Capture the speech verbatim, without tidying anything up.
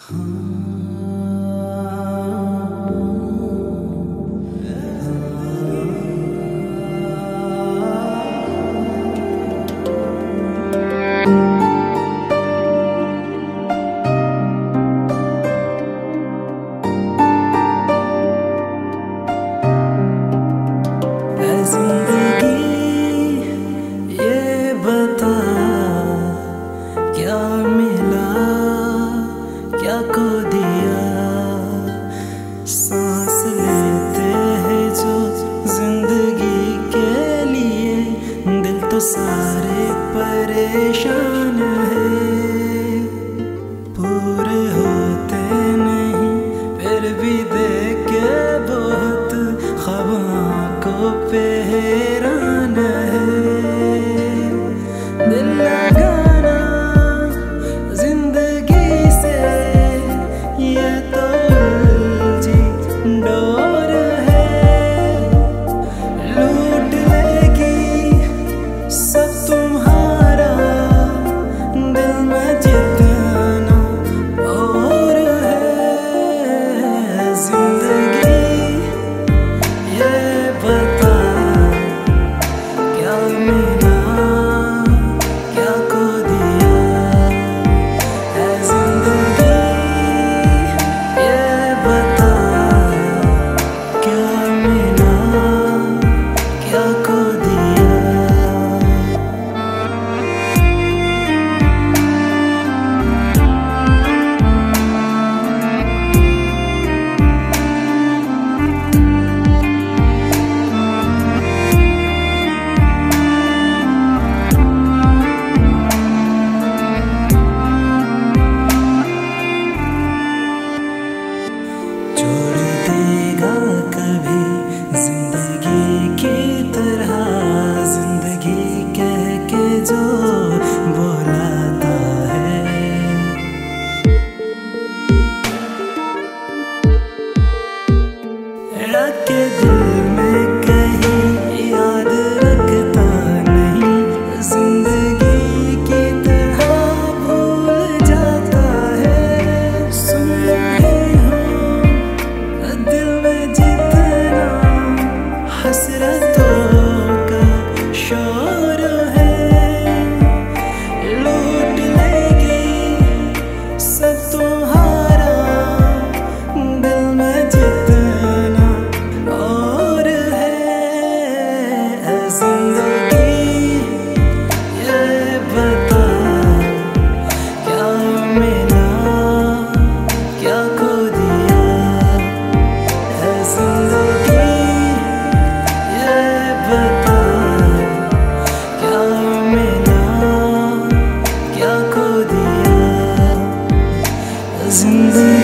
सारे परेशान है, पूरे होते नहीं फिर भी देखे बहुत ख्वाबों को पे हैरान है। दिल लगाना जिंदगी से ये तो उलझी डोर है, लूट लेगी सब तुम्हारा दिल में जितना और है। जिंदगी ये बता क्या मिला क्या खो दिया है। जिंदगी ये बता क्या मिला क्या खो दिया। कभी जिंदगी की तरह जिंदगी कह के जो बोलाता है, रख के दिल में कहीं याद रखता नहीं, जिंदगी की तरह भूल जाता है। सुन रही हूँ दिल में जितना हसरतों का शोर है, लूट लेगी सब तुम्हारा दिल में जितना और है। जिंदगी ये बता क्या मिला क्या खो दिया है। जिंदगी ये बता क्या मिला क्या खो दिया। जिंदगी